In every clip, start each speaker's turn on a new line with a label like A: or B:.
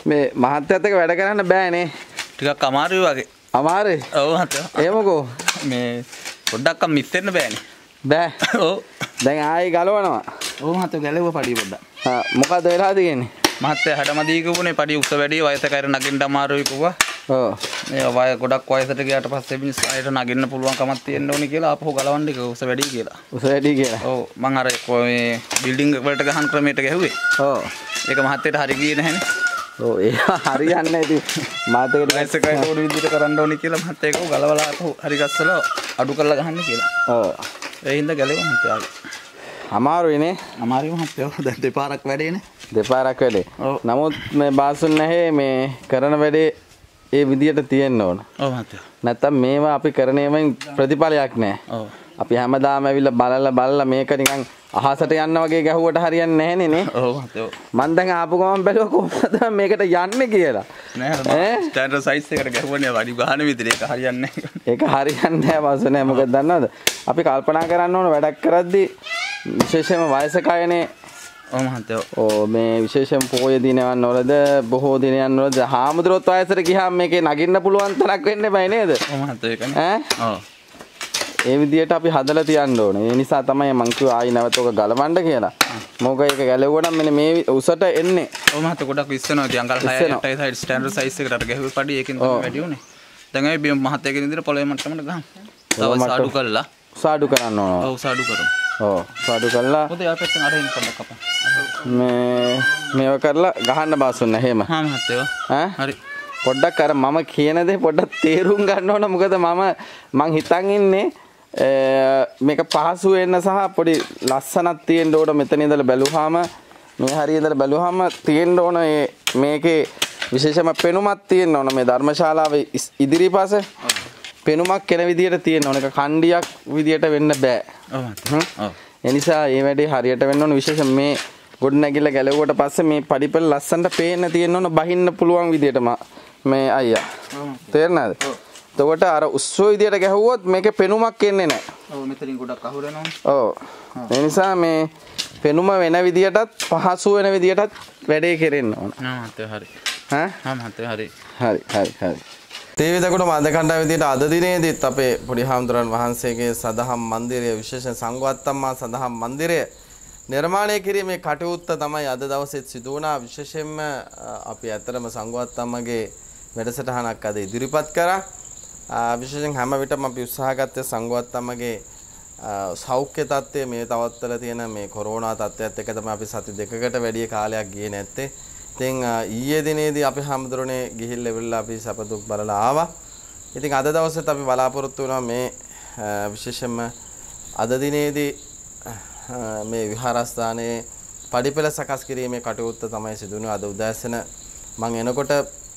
A: මේ මහත්යත් එක්ක වැඩ කරන්න බෑනේ.
B: ටිකක් අමාරුයි වගේ.
A: අමාරුයි.
B: ඔව් මහත්තයා.
A: එහෙමකෝ.
B: මේ පොඩ්ඩක් මිස් වෙන්න බෑනේ.
A: බෑ.
B: ඔව්.
A: දැන් ආයෙ ගලවනවා.
B: ඔව් මහත්තයා ගැලෙවුවා පඩිය පොඩ්ඩක්.
A: මොකද වෙලා තියෙන්නේ?
B: මහත්තයා හැඩමදී කිව්වනේ පඩිය උස වැඩි වයස කර නගින්න අමාරුයි කිව්වා.
A: ඔව්.
B: මේ වය ගොඩක් වයසට ගියාට පස්සේ මිනිස් අයට නගින්න පුළුවන් කමක් තියෙන්න ඕනේ කියලා ආපහු ගලවන්න කිව්වා උස වැඩි කියලා.
A: උස වැඩි කියලා.
B: ඔව් මං අර මේ බිල්ඩින් වලට ගහන ක්‍රමයට ගැහුවේ.
A: ඔව්.
B: ඒක මහත්තයාට හරි ගියේ නැහැනේ.
A: ඔව් ඒ හරියන්නේ නැහැ ඉතින්. මාතේකට
B: වයස කයට ඕන විදිහට කරන්න ඕනේ කියලා මහත්තයා ඒක ගලවලා ආපහු හරි ගස්සලා අඩු කරලා ගහන්න කියලා.
A: ඔව්.
B: ඒ හින්දා ගැලෙවුවා මහත්තයා.
A: අමාරුයිනේ.
B: අමාරුයි මහත්තයා. දැන් දෙපාරක් වැඩේනේ.
A: දෙපාරක් වැඩේ. නමුත් මේ බාසුන් නැහැ මේ කරන වැඩේ ඒ විදියට තියෙන්න ඕන.
B: ඔව් මහත්තයා.
A: නැත්තම් මේවා අපි කරනේමෙන් ප්‍රතිඵලයක් නැහැ.
B: ඔව්.
A: අපි හැමදාම ඇවිල්ලා බලලා මේක නිකන් අහසට යන්න වගේ ගැහුවට හරියන්නේ නැහනේ නේ.
B: ඔව් මහත්තයා.
A: මං දැන් ආපු ගමන් බැලුවා කොහොමද මේකට යන්නේ කියලා.
B: නෑ ස්ටෑන්ඩඩ් සයිස් එකට ගැහුවනේ වැඩි ගහන විදිහට ඒක හරියන්නේ නැහැ.
A: ඒක හරියන්නේ නැහැ බාසුන් නෑ මොකද දන්නවද? අපි කල්පනා කරන්න ඕන වැඩක් කරද්දී විශේෂයෙන්ම වයසක අයනේ
B: ඔව් මහත්තයා.
A: ඕ මේ විශේෂයෙන් පොය දිනයන් වලද බොහෝ දිනයන් වලද හාමුදුරුවොත් වයසට ගියාම මේකේ නගින්න පුළුවන් තරක් වෙන්න බෑ නේද?
B: ඔව් මහත්තයා ඒකනේ. ඔව්.
A: ඒ විදියට අපි හදලා තියන්න ඕනේ. ඒ නිසා තමයි මං කිව්වා ආයි නැවත ඔක ගලවන්න කියලා. මොකද ඒක ගැලෙවුවා නම් මෙන්න මේ උසට එන්නේ.
B: ඔව් මහත්තයා ගොඩක් විශ්සනවා. ඉතින් අංකල් 6 8යි සයිඩ් ස්ටෑන්ඩඩ් සයිස් එකට අර ගැහුවේ පඩි ඒකෙන් තමයි වැඩි උනේ. දැන් අපි බිම් මහත්තයාගේ විදිහට පොළොවේ මට්ටමට ගහමු. තව සාඩු කළා.
A: සාඩු කරන්න ඕන.
B: ඔව් සාඩු කරමු.
A: ඔව් සාඩු කළා.
B: මොකද යා පැත්තෙන් අර එන්න පොඩ්ඩක් අපා.
A: මේව කරලා ගහන්න බාසුන් එහෙම.
B: හා මහත්තයා. හරි.
A: පොඩ්ඩක් අර මම කියන දේ පොඩ්ඩක් තේරුම් ගන්න ඕන. මොකද මං හිතන් ඉන්නේ මේක පහසු වෙන්න සහ පොඩි ලස්සනක් තියෙන්න ඕන. මෙතන ඉඳලා බැලුවාම මේ හරිය ඉඳලා බැලුවාම තියෙන්න ඕන මේකේ විශේෂම පෙනුමක් තියෙන්න ඕන. මේ ධර්මශාලාවේ ඉදිරිපස පෙනුමක් කෙන විදියට තියෙන්න ඕන. ඒක කණ්ඩියක් විදියට වෙන්න බෑ.
B: ඔව් මහත්තයා. ඔව්.
A: ඒ නිසා මේ වැඩේ හරියට වෙන්න ඕන. විශේෂයෙන් මේ ගොඩ නැගිල්ල ගැලවුවට පස්සේ මේ පඩිපෙළ ලස්සනට පේන්න තියෙන්න ඕන. බහින්න පුළුවන් විදියට මේ අයියා. තේරෙනවද? එතකොට අර උස්සෝ විදියට ගැහුවොත් මේකේ පෙනුමක් එන්නේ නැහැ.
B: ඔව් මෙතනින් ගොඩක් අහුරෙනවා.
A: ඔව්. ඒ නිසා මේ පෙනුම වෙන විදියටත් පහසු වෙන විදියටත් වැඩේ කෙරෙන්න ඕන.
B: මහත්තයා හරි.
A: හා
B: මහත්තයා හරි.
A: හරි. තේවිදකුණ මන්ද කණ්ඩායම විදියට අද දිනේදීත් අපේ පොඩි හාමුදුරන් වහන්සේගේ සදහම් මන්දිරය විශේෂ සංඝවත්තම්මා සදහම් මන්දිරය නිර්මාණය කිරීමේ කටයුත්ත තමයි අද දවසේත් සිදු වුණා. විශේෂයෙන්ම අපි ඇත්තටම සංඝවත්තම්මගේ වැඩසටහනක් අද ඉදිරිපත් කරා. විශේෂයෙන් හැම විටම අපි උත්සාහ ගත්තේ සංඝවත්තම්මගේ සෞඛ්‍ය තත්ත්වය මේ තවත්තල තියෙන මේ කොරෝනා තත්ත්වයත් එක්ක තමයි අපි සති දෙකකට වැඩි කාලයක් ගියේ නැත්තේ. ඉතින් ඊයේ දිනේදී අපි හැමදෙරෝනේ ගිහිල්ලා ඉවරලා අපි සැප දුක් බලලා ආවා. ඉතින් අද දවසේත් අපි බලාපොරොත්තු වෙනවා මේ විශේෂයෙන්ම අද දිනේදී මේ විහාරස්ථානයේ පඩිපෙළ සකස් කිරීමේ කටයුත්ත තමයි සිදු වෙන්නේ. අද උදෑසන මම එනකොට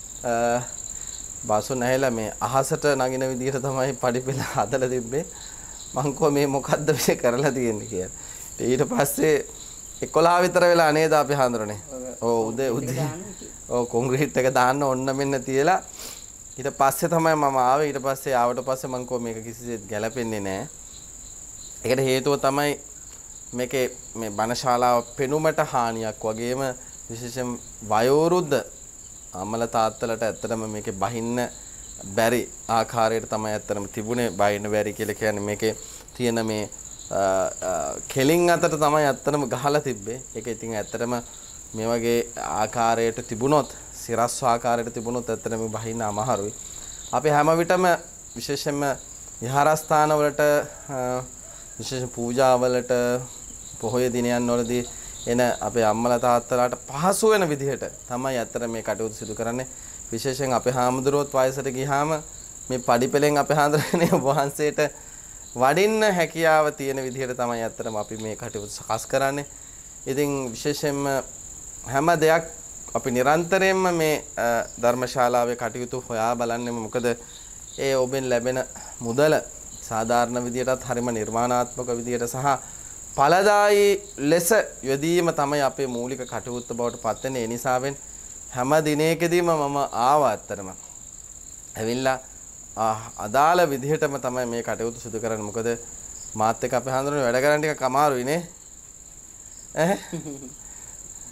A: බාසු නැහැලා මේ අහසට නගින විදිහට තමයි පඩිපෙළ හදලා තිබ්බේ. මං කෝ මේ මොකද්ද මේ කරලා තියෙන්නේ කියලා. ඊට පස්සේ 11 විතර වෙලා නේද අපි හඳුරන්නේ. ඔව් උදේ ඔව් කොන්ක්‍රීට් එක දාන්න ඕන්න මෙන්න තියලා ඊට පස්සේ තමයි මම ආවේ. ඊට පස්සේ ආවට පස්සේ මං කෝ මේක කිසිසේත් ගැලපෙන්නේ නැහැ. ඒකට හේතුව තමයි මේකේ මේ බණශාලාව පෙනුමට හානියක් වගේම විශේෂයෙන් වයෝවෘද්ධ අම්මලා තාත්තලාට ඇත්තටම මේකේ බහින්න බැරි ආකාරයට තමයි ඇත්තටම තිබුණේ. බහින්න බැරි කියලා කියන්නේ මේකේ තියෙන මේ කෙලින් අතට තමයි ඇත්තටම ගහලා තිබ්බේ. ඒක ඉතින් ඇත්තටම මේ වගේ ආකාරයට තිබුණොත් සිරස් ආකාරයට තිබුණොත් ඇත්තටම බහින්න අමාරුයි. අපි හැම විටම විශේෂයෙන්ම විහාරස්ථාන වලට විශේෂ පූජා වලට පොහොය දිනයන් වලදී එන අපේ අම්මලා තාත්තලාට පහසු වෙන විදිහට තමයි ඇත්තට මේ කටයුතු සිදු කරන්නේ. විශේෂයෙන් අපේ හාමුදුරුවෝත් වයසට ගියාම මේ පඩිපෙළෙන් අපේ හාමුදුරනේ වහන්සේට වඩින්න හැකියාව තියෙන විදිහට තමයි ඇත්තටම අපි මේ කටයුතු සකස් කරන්නේ. ඉතින් විශේෂයෙන්ම හැම දෙයක් අපි නිරන්තරයෙන්ම මේ ධර්මශාලාවේ කටයුතු හොයා බලන්නේ. මොකද ඒ ඔබෙන් ලැබෙන මුදල සාධාරණ විදිහටත් හරිම නිර්මාණාත්මක විදිහට සහ ඵලදායී ලෙස යෙදීම තමයි අපේ මූලික කටයුත්ත බවට පත් වෙන්නේ. ඒ නිසාවෙන් හැම දිනයකදීම මම ආවා ඇත්තටම. ඇවිල්ලා අදාළ විදිහටම තමයි මේ කටයුතු සිදු කරන්නේ. මොකද මාත් එක්ක අපේ හඳුනන වැඩ කරන්න ටිකක් අමාරුයි නේ.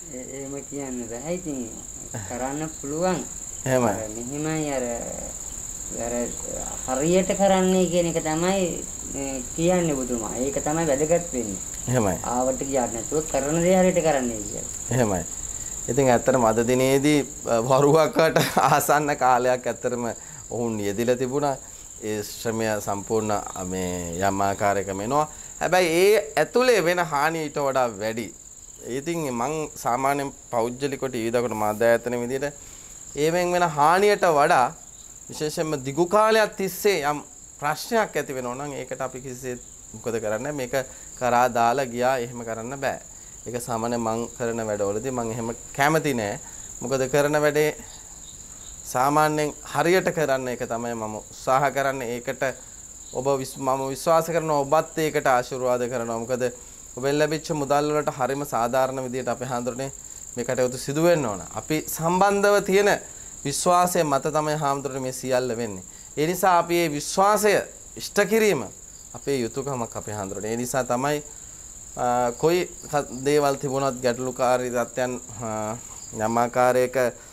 C: එහෙම කියන්න බෑ. ඉතින් කරන්න පුළුවන්.
A: එහෙමයි.
C: මෙහෙමයි අර හරියට කරන්නේ කියන එක තමයි කියන්නේ බුදුමා. ඒක තමයි වැදගත් වෙන්නේ.
A: එහෙමයි.
C: ආවට ගියාට නැතුව කරන දේ හරියට කරන්නේ කියලා.
A: එහෙමයි. ඉතින් ඇත්තටම අද දිනේදී වරුවකට ආසන්න කාලයක් ඇත්තටම ඔවුන් යෙදිලා තිබුණා. ඒ ශ්‍රමය සම්පූර්ණ මේ යම් ආකාරයකම එනවා. හැබැයි ඒ ඇතුලේ වෙන හානිය ඊට වඩා වැඩි. ඉතින් මං සාමාන්‍යයෙන් පෞද්ගලිකව ටීවී දකට මාධ්‍යායතන විදිහට ඒවෙන් වෙන හානියට වඩා විශේෂයෙන්ම දිගු කාලයක් තිස්සේ යම් ප්‍රශ්නයක් ඇති වෙනවා නම් ඒකට අපි කිසිසේත් මොකද කරන්නේ මේක කරා දාලා ගියා එහෙම කරන්න බෑ. ඒක සාමාන්‍ය මං කරන වැඩවලදී මං එහෙම කැමති නෑ. මොකද කරන වැඩේ සාමාන්‍යයෙන් හරියට කරන්න එක තමයි මම උත්සාහ කරන්නේ. ඒකට මම විශ්වාස කරනවා ඔබත් ඒකට ආශිර්වාද කරනවා. මොකද ඔබෙන් ලැබිච්ච මුදල් වලට හරිම සාධාරණ විදියට අපේ හාමුදුරනේ මේ කටයුතු සිදු වෙන්න ඕන. අපි සම්බන්ධව තියෙන විශ්වාසය මත තමයි හාමුදුරනේ මේ සියල්ල වෙන්නේ. ඒ නිසා අපි මේ විශ්වාසය ඉෂ්ට කිරීම අපේ යුතුයකමක් අපේ හාමුදුරනේ. ඒ නිසා තමයි කොයි දේවල් තිබුණත් ගැටලුකාරී තත්යන් යම් ආකාරයක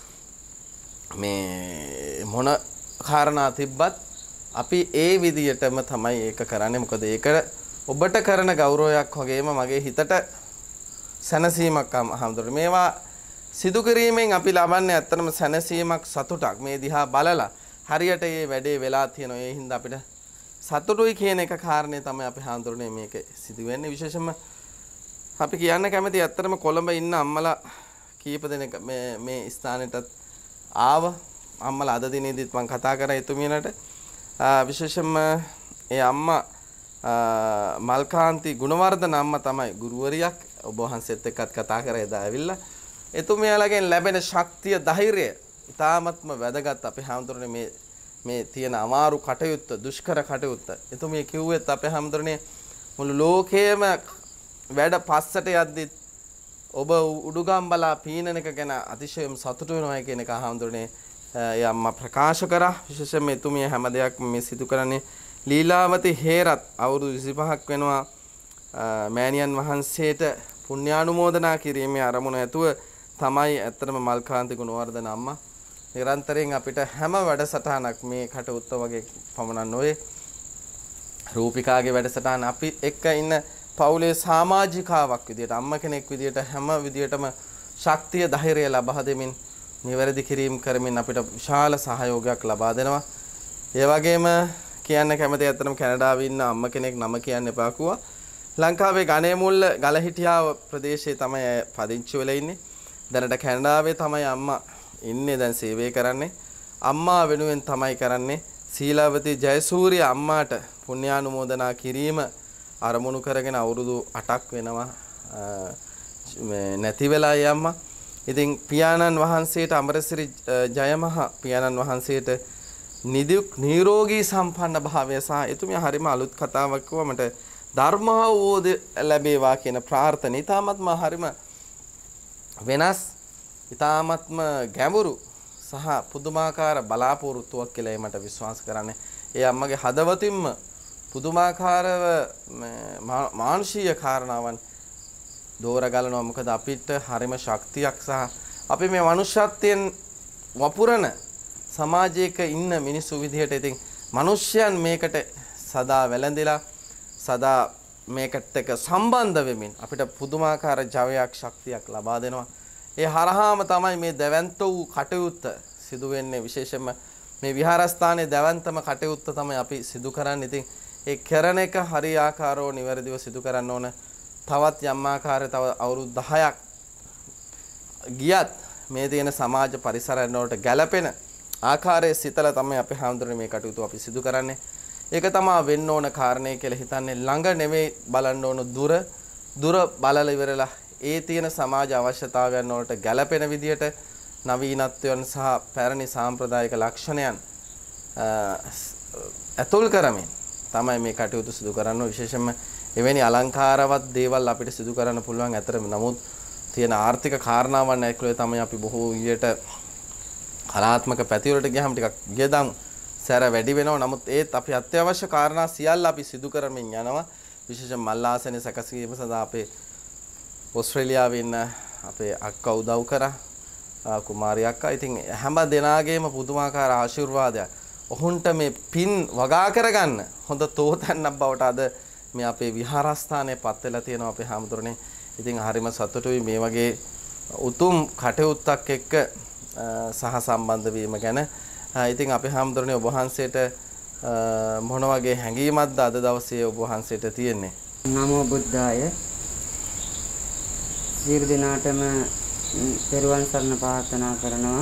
A: මේ මොන කාරණා තිබ්බත් අපි ඒ විදියටම තමයි ඒක කරන්නේ. මොකද ඒක ඔබට කරන ගෞරවයක් වගේම මගේ හිතට සැනසීමක් හම්දුර. මේවා සිදු කිරීමෙන් අපි ලබන්නේ ඇත්තටම සැනසීමක් සතුටක්. මේ දිහා බලලා හරියට මේ වැඩේ වෙලා තියෙනවා. ඒ හින්දා අපිට සතුටුයි කියන එක කාරණේ තමයි අපි හඳුරන්නේ මේක සිදු වෙන්නේ. විශේෂයෙන්ම අපි කියන්න කැමති ඇත්තටම කොළඹ ඉන්න අම්මලා කීප දෙනෙක් මේ ස්ථානෙටත් ආව. අම්මලා අද දිනේදීත් මම කතා කරා එතුමියනට. විශේෂයෙන්ම ඒ අම්මා මල්කාන්ති ගුණවර්ධන අම්මා තමයි ගුරුවරියක්. ඔබ වහන්සේත් එක්කත් කතා කරා එදා ඇවිල්ලා. එතුමියලගෙන් ලැබෙන ශක්තිය ධෛර්යය ඉතාමත්ම වැදගත්. අපේ හාමුදුරනේ මේ තියෙන අමාරු කටයුත්ත දුෂ්කර කටයුත්ත එතුමිය කිව්වෙත් අපේ හාමුදුරනේ මුළු ලෝකයේම වැඩ පස්සට යද්දි ඔබ උඩුගම්බලා පීනන එක ගැන අතිශයම සතුටු වෙනවා කියන එක හාමුදුරනේ ඒ අම්මා ප්‍රකාශ කරා. විශේෂයෙන්ම එතුමිය හැම දෙයක්ම මේ සිදු කරන්නේ ලීලාවති හේරත් අවුරුදු 25ක් වෙනවා මෑණියන් වහන්සේට පුණ්‍යානුමෝදනා කිරීමේ අරමුණ ඇතුව තමයි ඇත්තටම මල්කාන්ති ගුණවර්ධන අම්මා නිරන්තරයෙන් අපිට හැම වැඩසටහනක් මේ කටයුත්ත වගේ පමණක් නොවේ රූපිකාගේ වැඩසටහන අපි එක්ක ඉන්න පවුලේ සමාජිකාවක් විදියට අම්මා කෙනෙක් විදියට හැම විදියටම ශක්තිය ධෛර්යය ලබා දෙමින් නිවැරදි කිරීම කරමින් අපිට විශාල සහයෝගයක් ලබා දෙනවා. ඒ වගේම කියන්න කැමති ඇත්තටම කැනඩාවේ ඉන්න අම්මා කෙනෙක් නම කියන්න එපා කිව්වා. ලංකාවේ ගණේමුල්ල ගලහිටියාව ප්‍රදේශයේ තමයි පදිංචි වෙලා ඉන්නේ. දැනට කැනඩාවේ තමයි අම්මා ඉන්නේ දැන් සේවය කරන්නේ. අම්මා වෙනුවෙන් තමයි කරන්නේ සීලාවති ජයසූරිය අම්මාට පුණ්‍යානුමෝදනා කිරීම අරමුණු කරගෙන අවුරුදු 8ක් වෙනවා නැති වෙලා යම්මා. ඉතින් පියාණන් වහන්සේට අමරසිරි ජයමහා පියාණන් වහන්සේට නිරෝගී සම්පන්න භාවය සහ එතුමිය හරිම අලුත් කතාවක් කිව්වා මට ධර්මාවබෝධ ලැබේවා කියන ප්‍රාර්ථනා. ඊටාත්ම හරිම වෙනස් ඊටාත්ම ගැඹුරු සහ පුදුමාකාර බලාපොරොත්තුවක් කියලා මට විශ්වාස කරන්නේ. ඒ අම්මගේ හදවතින්ම පුදුමාකාරව මානුෂීය කාරණාවන් දෝරගලනවා. මොකද අපිට හරිම ශක්තියක් සහ අපි මේ මනුෂ්‍යත්වයෙන් වපුරන සමාජයක ඉන්න මිනිස්සු විදිහට ඉතින් මිනිස්යන් මේකට සදා වැළඳිලා සදා මේකට එක සම්බන්ධ වෙමින් අපිට පුදුමාකාර ජවයක් ශක්තියක් ලබා දෙනවා. ඒ හරහාම තමයි මේ දැවැන්ත වූ කටයුත්ත සිදු වෙන්නේ. විශේෂයෙන්ම මේ විහාරස්ථානයේ දැවැන්තම කටයුත්ත තමයි අපි සිදු කරන්නේ. ඉතින් ඒ කරන එක හරියාකාරව නිවැරදිව සිදු කරන්න ඕන. තවත් යම් ආකාරයේ තව අවුරුදු 10ක් ගියත් මේ තියෙන සමාජ පරිසරයන් වලට ගැළපෙන ආකාරයේ සිතලා තමයි අපි හඳුනන්නේ මේ කටයුතු අපි සිදු කරන්නේ. ඒක තමයි වෙන්න ඕන කාරණේ කියලා හිතන්නේ. ළඟ නෙවෙයි බලන්න ඕන දුර බලලා ඉවරලා ඒ තියෙන සමාජ අවශ්‍යතාවයන් වලට ගැළපෙන විදිහට නවීනත්වයන් සහ පැරණි සාම්ප්‍රදායික ලක්ෂණයන් ඇතුල් කරමින් තමයි මේ කටයුතු සිදු කරන්න. විශේෂයෙන්ම එවැනි අලංකාරවත් දේවල් අපිට සිදු කරන්න පුළුවන්. ඇතරම නමුත් තියෙන ආර්ථික කාරණාවන් ඇතුළේ තමයි අපි බොහෝ ඊට කලාත්මක පැතිවලට ගියාම ටිකක් වියදම් සැර වැඩි වෙනවා. නමුත් ඒත් අපි අත්‍යවශ්‍ය කාරණා සියල්ල අපි සිදු කරමින් යනවා. විශේෂයෙන් මල් ආසනේ සැකසීම සඳහා අපේ ඕස්ට්‍රේලියාවේ ඉන්න අපේ අක්කා උදව් කරා. කුමාරි අක්කා. ඉතින් හැම දෙනාගේම පුදුමාකාර ආශිර්වාදයක්. ඔහුන්ට මේ පින් වගා කරගන්න හොඳ තෝතැන්නක් බවට අද මේ අපේ විහාරස්ථානයේ පත් වෙලා තියෙනවා අපේ හැමදෙරනේ. ඉතින් හරිම සතුටුයි මේ වගේ උතුම් කටයුත්තක් එක්ක සහ සම්බන්ධ වීම ගැන. ඉතින් අපේ හැමදෙරනේ ඔබ වහන්සේට මොන වගේ හැඟීමක්ද අද දවසේ ඔබ වහන්සේට තියෙන්නේ?
C: නමෝ බුද්ධාය. සියලු දෙනාටම පෙරවන් සරණ ප්‍රාර්ථනා කරනවා.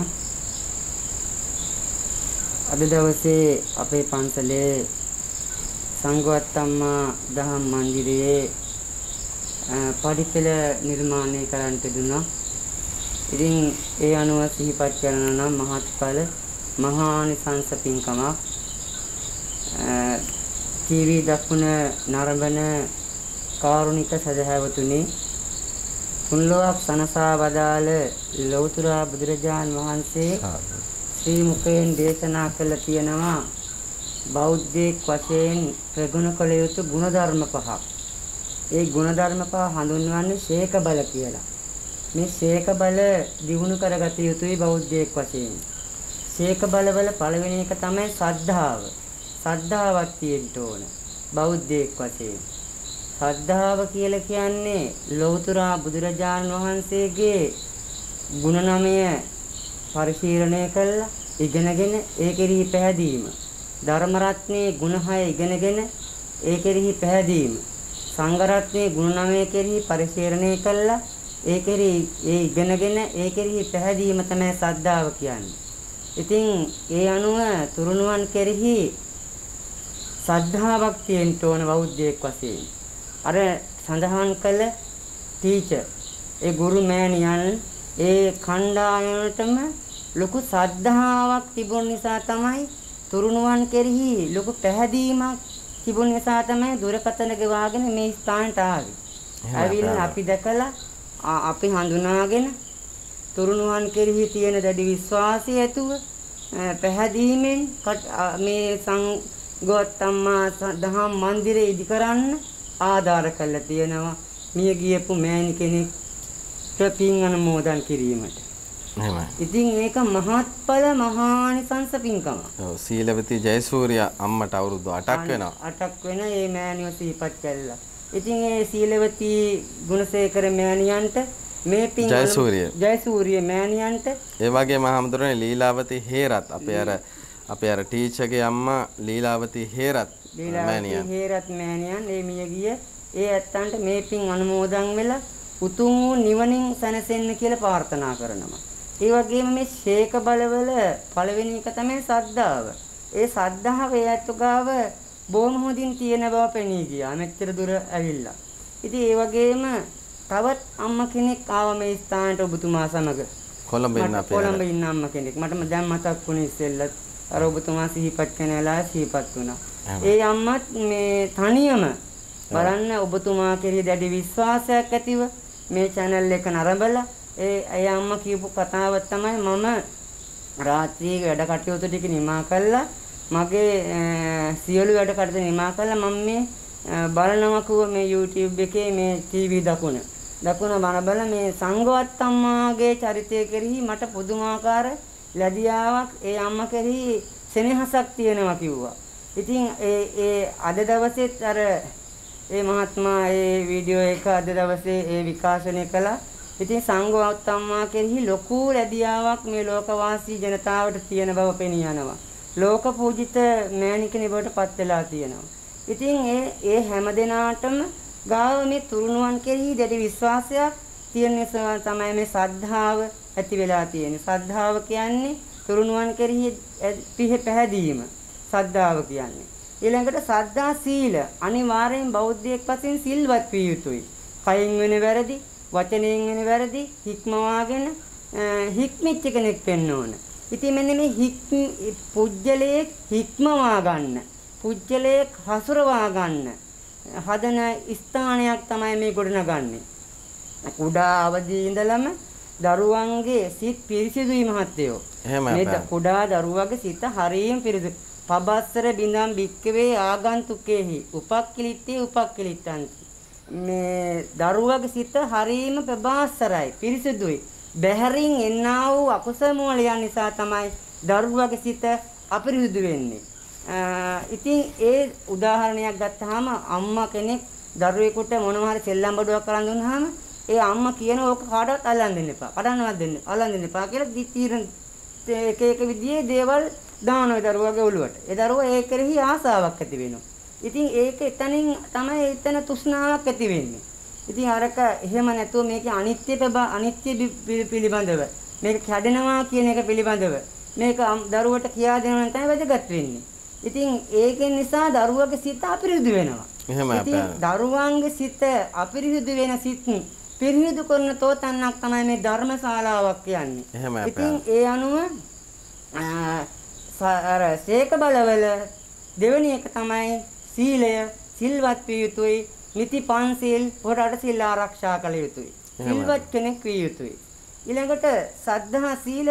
C: අද දවසේ අපේ පන්සලේ සංඝවත්තම්මා දහම් මන්දිරයේ පඩිපෙළ නිර්මාණය කරන්නට දුන්නා. ඉතින් ඒ අනුව සිහිපත් කරනවා නම් මහත්ඵල මහානිසංස පින්කමක් ටීවී දක්වන නරඹන කාරුණික සදහැවතුනි, තුන්ලොවක් සනසා වදාළ ලෞතර බුදුරජාන් වහන්සේ ශ්‍රී මුඛයෙන් දේශනා කළ තියෙනවා බෞද්ධයෙක් වශයෙන් ප්‍රගුණ කළ යුතු ගුණධර්ම පහක්. ඒ ගුණධර්ම පහ හඳුන්වන්නේ ශේක බල කියලා. මේ ශේක බල දියුණු කරගත යුතුයි බෞද්ධයෙක් වශයෙන්. ශේක බලවල පළවෙනි එක තමයි ශ්‍රද්ධාව. ශ්‍රද්ධාවක් තියෙන්න ඕන බෞද්ධයෙක් වශයෙන්. ශ්‍රද්ධාව කියලා කියන්නේ ලෞතර බුදුරජාණන් වහන්සේගේ ගුණ 9 පරිශීලනය කළා ඉගෙනගෙන ඒ කෙරෙහි පැහැදීම. ධර්ම රත්නයේ ගුණ 6 ඉගෙනගෙන ඒ කෙරෙහි පැහැදීම. සංඝ රත්නයේ ගුණ 9 කෙරෙහි පරිශීලනය කළා ඒ කෙරෙහි ඒ ඉගෙනගෙන ඒ කෙරෙහි පැහැදීම තමයි ශ්‍රද්ධාව කියන්නේ. ඉතින් ඒ අනුව තුරුණුවන් කෙරෙහි ශ්‍රද්ධාවක් තියෙන්න ඕන බෞද්ධයෙක් වශයෙන්. අර සඳහන් කළ ටීචර් ඒ ගුරු මෑණියන් ඒ කණ්ඩායමටම ලොකු ශ්‍රද්ධාවක් තිබුණ නිසා තමයි තුරුණුවන් කෙරෙහි ලොකු පැහැදීමක් තිබුණ නිසා තමයි දුරකථන ගෙවාගෙන මේ ස්ථානට ආවේ. ආවිල්ලා අපි දැකලා අපි හඳුනාගෙන තුරුණුවන් කෙරෙහි තියෙන දැඩි විශ්වාසය ඇතුව පැහැදීමෙන් මේ සංඝවත්තම්මා දහම් මන්දිරය ඉදි කරන්න ආධාර කළා තියෙනවා. මිය ගියපු මෑණි කෙනෙක් පින් අනුමෝදන් කිරීමට.
A: එහෙමයි.
C: ඉතින් ඒක මහත්ඵල මහානිසංස පින්කම.
A: ඔව් සීලවති ජයසූරිය අම්මට අවුරුදු 8ක් වෙනවා.
C: 8ක් වෙන මේ මෑණිව සිහිපත් කළා. ඉතින් ඒ සීලවති ගුණසේකර මෑණියන්ට මේ පින් ජයසූරිය මෑණියන්ට
A: ඒ වගේම හැමදෙරෝනේ ලීලාවති හේරත් අපේ අර ටීචර්ගේ අම්මා ලීලාවති හේරත් මෑණියන්
C: ඒ මිය ගිය ඒ ඇත්තන්ට මේ පින් අනුමෝදන් වෙලා උතුම් වූ නිවනින් සැනසෙන්න කියලා ප්‍රාර්ථනා කරනවා. ඒ වගේම මේ ශේක බලවල පළවෙනි එක තමයි ශ්‍රද්ධාව. ඒ ශ්‍රද්ධාව ඒ ඇත්තගාව බොහොම හොඳින් තියෙන බව පෙනී ගියා. මෙච්චර දුර ඇවිල්ලා. ඉතින් ඒ වගේම තවත් අම්මා කෙනෙක් ආව මේ ස්ථානට ඔබතුමා සමග.
A: කොළඹ
C: ඉන්න අම්මා කෙනෙක්. මට දැන් මතක් වුණේ ඉස්සෙල්ලත් අර ඔබතුමා සිහිපත් කරනලා සිහිපත් වුණා. ඒ අම්මත් මේ තනියම බලන්න ඔබතුමා කෙරෙහි දැඩි විශ්වාසයක් ඇතිව මේ channel එක නරඹලා ඒ අම්මා කියපු කතාව තමයි මම රාත්‍රියේ වැඩ කටයුතු ටික නිමා කළා මගේ සියලු වැඩ කටයුතු නිමා කළා මම මේ බලනවකුව මේ YouTube එකේ මේ TV දකුණ බල මේ සංඝවත්තම්මාගේ චරිතය කෙරෙහි මට පුදුමාකාර ලැබියාවක් ඒ අම්මා කෙරෙහි සෙනෙහසක් තියෙනවා කිව්වා. ඉතින් ඒ අද දවසේත් අර ඒ මහත්මයා ඒ වීඩියෝ එක අද දවසේ ඒ විකාශනය කළා. ඉතින් සංඝවත්තම්මා කෙරෙහි ලොකු ලැබියාවක් මේ ලෝකවාසී ජනතාවට තියෙන බව පෙනී යනවා. ලෝක පූජිත මෑණි කෙනෙක් බවට පත් වෙලා තියෙනවා. ඉතින් ඒ හැම දිනාටම ගාව මේ තුරුණුවන් කෙරෙහි දැඩි විශ්වාසයක් තියෙන නිසා තමයි මේ ශ්‍රද්ධාව ඇති වෙලා තියෙන්නේ. ශ්‍රද්ධාව කියන්නේ තුරුණුවන් කෙරෙහි පැහැදීම. ශ්‍රද්ධාව කියන්නේ. ඊළඟට ශ්‍රද්ධා සීල අනිවාර්යෙන් බෞද්ධයෙක් වශයෙන් සිල්වත් විය යුතුයි. කයින් වෙන වැරදි, වචනයෙන් වෙන වැරදි හික්මවාගෙන හික්මිච්ච කෙනෙක් වෙන්න ඕන. ඉතින් මෙන්න මේ පුජ්‍යලයේ හික්මවා ගන්න, පුජ්‍යලයේ හසුරවා ගන්න හදන ස්ථානයක් තමයි මේ ගොඩනගන්නේ. කුඩා අවදී ඉඳලම දරුවන්ගේ සිත් පිරිසිදුයි මහත්තයෝ. මේ කුඩා දරුවගේ සිත හරියම පිරිසිදු. පබස්සර බිඳම් බික්කවේ ආගන්තුකේහි උපක්ඛලිට්ඨේ උපක්ඛලිට්ඨන්ති. මේ දරුවගේ සිත හරීම ප්‍රබාස්තරයි පිරිසිදුයි. බැහැරින් එන්නා වූ අකුසල මූලයන් නිසා තමයි දරුවගේ සිත අපිරිසිදු වෙන්නේ. ඉතින් ඒ උදාහරණයක් ගත්තාම අම්මා කෙනෙක් දරුවෙකුට මොනවා හරි සෙල්ලම් බඩුවක් කරන් දුන්නාම ඒ අම්මා කියන ඕක කාටවත් අල්ලන් දෙන්න එපා. අල්ලන් දෙන්න එපා කියලා තීරණ එක විදිහේ දේවල් දානවා දරුවගේ ඔළුවට. ඒ දරුවා ඒ කෙරෙහි ආසාවක් ඇති වෙනවා. ඉතින් ඒක එතනින් තමයි එතන තෘෂ්ණාවක් ඇති වෙන්නේ. ඉතින් අරක එහෙම නැතුව මේකේ අනිත්‍ය පිළිබඳව මේක කැඩෙනවා කියන එක පිළිබඳව මේක දරුවට කියා දෙනවා නම් තමයි වැදගත් වෙන්නේ. ඉතින් ඒකෙන් නිසා දරුවගේ සිත අපිරිසිදු වෙනවා.
A: එහෙමයි අපේ.
C: දරුවන්ගේ සිත අපිරිසිදු වෙන සිත් පිරිසිදු කරන තෝතන්නක් තමයි මේ ධර්මශාලාවක් කියන්නේ.
A: එහෙමයි අපේ.
C: ඉතින් ඒ අනුව අර සීක බලවල දෙවෙනි එක තමයි සීලය සිල්වත් විය යුතුයි. නිති පන්සිල් හොරට සිල් ආරක්ෂා කළ යුතුයි. සිල්වත් කෙනෙක් විය යුතුයි. ඊළඟට සද්ධා සීල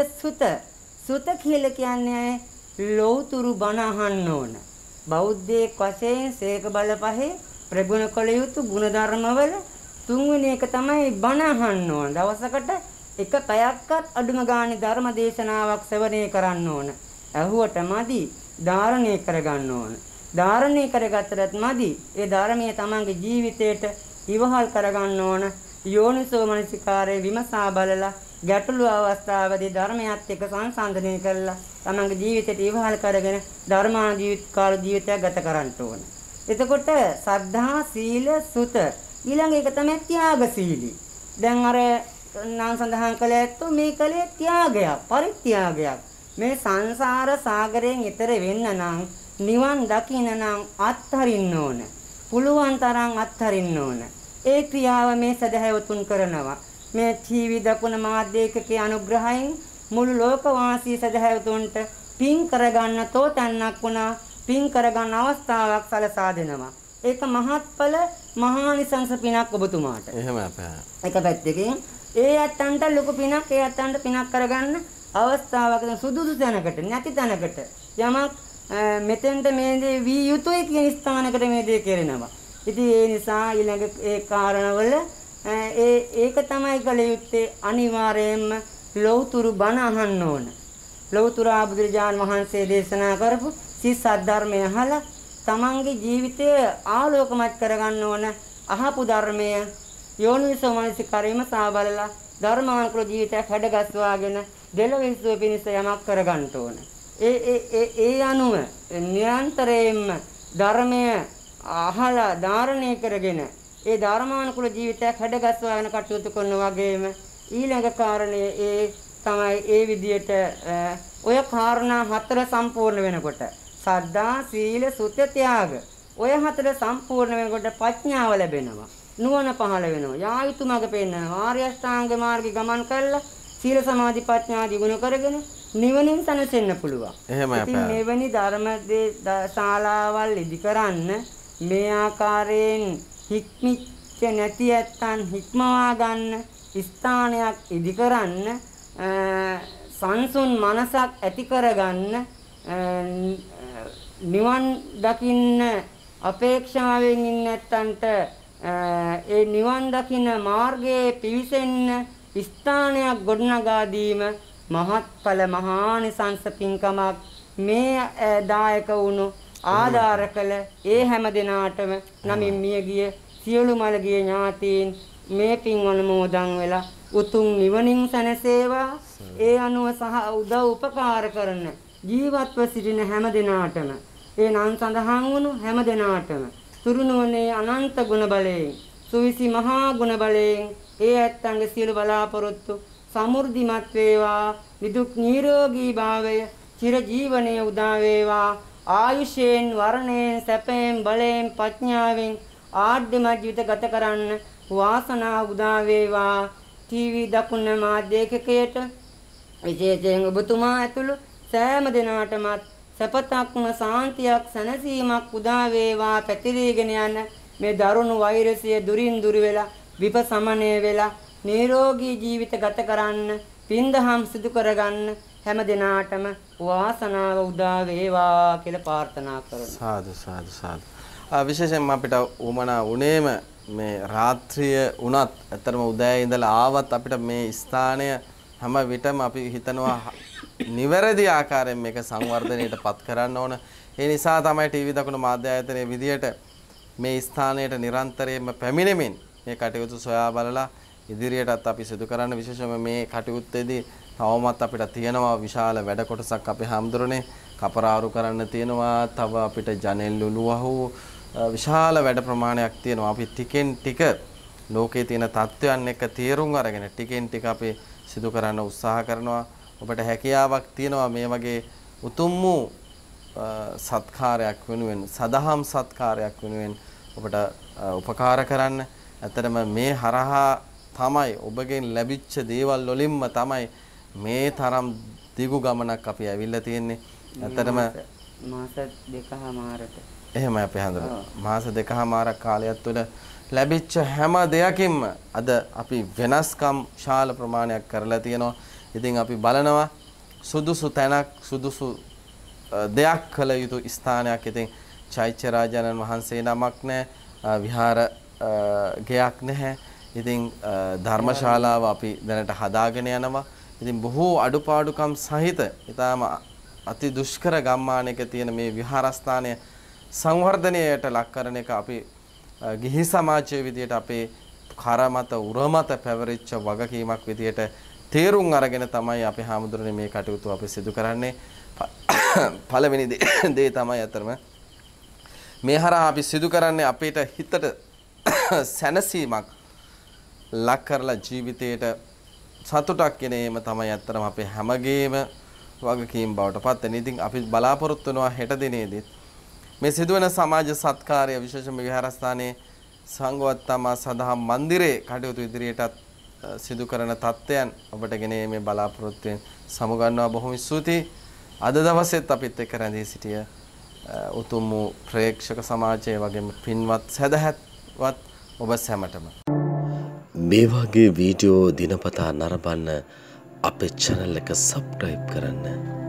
C: සුත කියලා කියන්නේ ලෞතුරු බණ අහන්න ඕන. බෞද්ධයෙක් වශයෙන් සීක බල පහේ ප්‍රගුණ කළ යුතු ගුණධර්මවල තුන්වෙනි එක තමයි බණ අහන්න ඕන. දවසකට එක පැයක්වත් අඩුම ගානේ ධර්ම දේශනාවක් ශ්‍රවණය කරන්න ඕන. ඇහුවට මදි ධාරණය කරගන්න ඕන. ධාරණය කරගත්තට මදි ඒ ධර්මයේ තමන්ගේ ජීවිතයට ඉවහල් කරගන්න ඕන. යෝනිසෝ මනසිකාරයේ විමසා බලලා ගැටළු අවස්ථාවේදී ධර්මයත් එක්ක සංසන්දනය කරලා තමන්ගේ ජීවිතයට ඉවහල් කරගෙන ධර්මාන ජීවිතයක් ගත කරන්න ඕන. එතකොට සද්ධා සීල සුත ඊළඟ එක තමයි ත්‍යාගශීලී. දැන් අර නම් සඳහන් කළ ඇත්තෝ මේ කලේ ත්‍යාගයක් පරිත්‍යාගයක්. මේ සංසාර සාගරයෙන් ඈතර වෙන්න නම් නිවන් දකින්න නම් අත්හරින්න ඕන. පුළුවන් තරම් අත්හරින්න ඕන. ඒ ක්‍රියාව මේ සදහැවතුන් කරනවා. මේ ටීවී දකුණ මාධ්‍යයකේ අනුග්‍රහයෙන් මුළු ලෝකවාසී සදහැවතුන්ට පින් කරගන්න තෝතන්නක් වුණා. පින් කරගන්න අවස්ථාවක් සලසා දෙනවා. ඒක මහත්ඵල මහානිසංස පිනක් ඔබතුමාට.
A: එහෙම අපේ.
C: එක පැත්තකින් ඒ අත්තන්ට ලොකු පිනක් ඒ අත්තන්ට පිනක් කරගන්න අවස්ථාවක් සුදුසු තැනකට නැති තැනකට යමක් මෙතෙන්ට මේ දේ වී යුතුයි කියන ස්ථානයකට මේ දේ කෙරෙනවා. ඉතින් ඒ නිසා ඊළඟ ඒ කාරණවල ඒක තමයි කළ යුත්තේ අනිවාර්යයෙන්ම ලෞතුරු බණ අහන්න ඕන. ලෞතුරු බුදුරජාණන් වහන්සේ දේශනා කරපු සිත් ධර්මය අහලා තමන්ගේ ජීවිතය ආලෝකමත් කරගන්න ඕන. අහපු ධර්මය යෝනිසෝ මනසිකාරයම සාබලලා ධර්මානුකූල ජීවිතයක් හැඩගස්වාගෙන දෙලොවිසුව පිණිස යමක් කරගන්න ඕන. ඒ අනුව නිරන්තරයෙන්ම ධර්මය අහලා ධාරණය කරගෙන ඒ ධර්මානුකූල ජීවිතයක් හැඩගස්වාගෙන කටයුතු කරන වගේම ඊළඟ කාරණේ ඒ තමයි ඒ විදියට ඔය කාරණා හතර සම්පූර්ණ වෙනකොට සද්ධා සීල සුත ත්‍යාග ඔය හතර සම්පූර්ණ වෙනකොට ප්‍රඥාව ලැබෙනවා. නුවණ පහළ වෙනවා. යා යුතු මඟ පෙන්වනවා. ආර්ය අෂ්ටාංග මාර්ගය ගමන් කරලා සීල සමාධි ප්‍රඥා දිනු කරගෙන නිවනින් සැනසෙන්න පුළුවන්.
A: එහෙමයි අපේ.
C: ඉතින් මෙවැනි ධර්ම ශාලාවල් ඉදි කරන්න මේ ආකාරයෙන් හික්මිච්ච නැති ඇත්තන් හික්මවා ගන්න ස්ථානයක් ඉදි කරන්න සංසුන් මනසක් ඇති කරගන්න නිවන් දකින්න අපේක්ෂාවෙන් ඉන්න ඇත්තන්ට ඒ නිවන් දකින්න මාර්ගයේ පිවිසෙන්න ස්ථානයක් ගොඩනගා දීම මහත්ඵල මහානිසංස පින්කමක්. මේ දායක වුණු ආධාර කළ ඒ හැම දිනාටම නමින් මියගිය සියලු මළගිය ඥාතීන් මේ පින් අනුමෝදන් වෙලා උතුම් නිවනින් සැනසේවා. ඒ අනුව සහ උදව් උපකාර කරන ජීවත්ව සිටින හැම දිනාටම ඒ නම් සඳහන් වුණු හැම දිනාටම තුරුණුවනේ අනන්ත ගුණ බලයෙන් සුවිසි මහා ගුණ බලයෙන් ඒ ඇත්තන්ගේ සියලු බලාපොරොත්තු සමෘද්ධිමත් වේවා. නිදුක් නිරෝගී භාවය චිර ජීවනයේ උදා වේවා. ආයුෂයෙන් වර්ණයෙන් සැපයෙන් බලයෙන් ප්‍රඥාවෙන් ආඩ්‍යමත් ජීවිත ගත කරන්න වාසනාව උදා වේවා. ටීවී දකුණ මාධ්‍යයකයට විශේෂයෙන් ඔබතුමා ඇතුළු සෑම දිනාටමත් සපතක්ම සාන්තියක් සැනසීමක් උදා වේවා. පැතිරීගෙන යන මේ දරුණු වෛරසය දුරින් දුර වෙලා විපසමනය වෙලා නිරෝගී ජීවිත ගත කරන්න පින්දහම් සිදු කරගන්න හැම දිනාටම වාසනාව උදා වේවා කියලා ප්‍රාර්ථනා කරනවා.
A: සාදු සාදු සාදු. විශේෂයෙන්ම අපිට උමනා උනේම මේ රාත්‍රිය වුණත් ඇත්තටම උදේ ඉඳලා ආවත් අපිට මේ ස්ථානය හැම විටම අපි හිතනවා නිවැරදි ආකාරයෙන් මේක සංවර්ධනයට පත් කරන්න ඕන. ඒ නිසා තමයි ටීවී දකුණු මාධ්‍ය ආයතනයේ විදියට මේ ස්ථානයට නිරන්තරයෙන්ම පැමිණෙමින් මේ කටයුතු සොයා බලලා ඉදිරියටත් අපි සිදු කරන්න විශේෂයෙන්ම මේ කටයුත්තේදී තවමත් අපිට තියෙනවා විශාල වැඩ කොටසක් අපේ හැමදෙරෝනේ කපරාරු කරන්න තියෙනවා. තව අපිට ජනෙල් ලුලුවහු විශාල වැඩ ප්‍රමාණයක් තියෙනවා. අපි ටිකෙන් ටික ලෝකයේ තියෙන තත්ත්වයන් එක්ක තීරුම් අරගෙන ටිකෙන් ටික අපි සිදු කරන්න උත්සාහ කරනවා. ඔබට හැකියාවක් තියෙනවා මේ වගේ උතුම් වූ සත්කාරයක් වෙනුවෙන් සදහම් සත්කාරයක් වෙනුවෙන් ඔබට උපකාර කරන්න. ඇත්තටම මේ හරහා තමයි ඔබගෙන් ලැබිච්ච දේවල් වලින්ම තමයි මේ තරම් දිගු ගමනක් අපි ඇවිල්ලා තියෙන්නේ. ඇත්තටම
C: මාස 2කමාරට
A: එහෙමයි අපි හඳුනන. මාස 2කමාරක් කාලයක් තුළ ලැබිච්ච හැම දෙයකින්ම අද අපි වෙනස්කම් ශාල ප්‍රමාණයක් කරලා තියෙනවා. ඉතින් අපි බලනවා සුදුසු තැනක් සුදුසු දෙයක් කළ යුතු ස්ථානයක්. ඉතින් චෛත්‍ය රාජානන් වහන්සේ නමක් නැහැ, විහාර ගයක් නැහැ. ඉතින් ධර්මශාලාව අපි දැනට හදාගෙන යනවා. ඉතින් බොහෝ අඩුපාඩුකම් සහිත ඊටාම අති දුෂ්කර ගම්මානයක තියෙන මේ විහාරස්ථානය සංවර්ධනයට ලක් කරන එක අපි ගිහි සමාජයේ විදියට අපේ කරමත උරමත පැවරිච්ච වගකීමක් විදියට තේරුම් අරගෙන තමයි අපි හැමදෙරේ මේ කටයුතු අපි සිදු කරන්නේ. පළවෙනි දේ තමයි අතරම මේ හරහා අපි සිදු කරන්නේ අපිට හිතට සැනසීමක් ලක් කරලා ජීවිතයට සතුටක් එනේම තමයි අත්‍තරම අපේ හැමගේම වගකීම් බවට පත් වෙන. ඉතින් අපි බලාපොරොත්තු වෙනවා හෙට දිනේදීත් මේ සිදුවන සමාජ සත්කාරය විශේෂම විහාරස්ථානයේ සංඝවත්තම සදහම් මන්දිරේ කටයුතු ඉදිරියටත් සිදු කරන තත්ත්වයන් ඔබට ගෙන මේ බලාපොරොත්තුෙන් සමුගන්නවා. බොහොම ස්තුතියි. අද දවසෙත් අපිත් එක්ක රැඳී සිටිය උතුම් වූ ප්‍රේක්ෂක සමාජයේ වගේම පින්වත් සදහැවත් ඔබ සැමටම
D: මේ වගේ වීඩියෝ දිනපතා නරඹන්න අපේ channel එක subscribe කරන්න.